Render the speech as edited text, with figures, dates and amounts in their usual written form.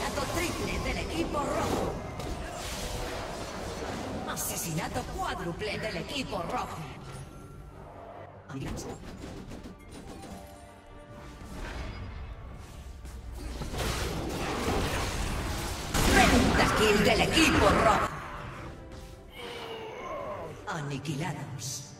Asesinato triple del equipo rojo. Asesinato cuádruple del equipo rojo. Pentakill del equipo rojo. Aniquilados.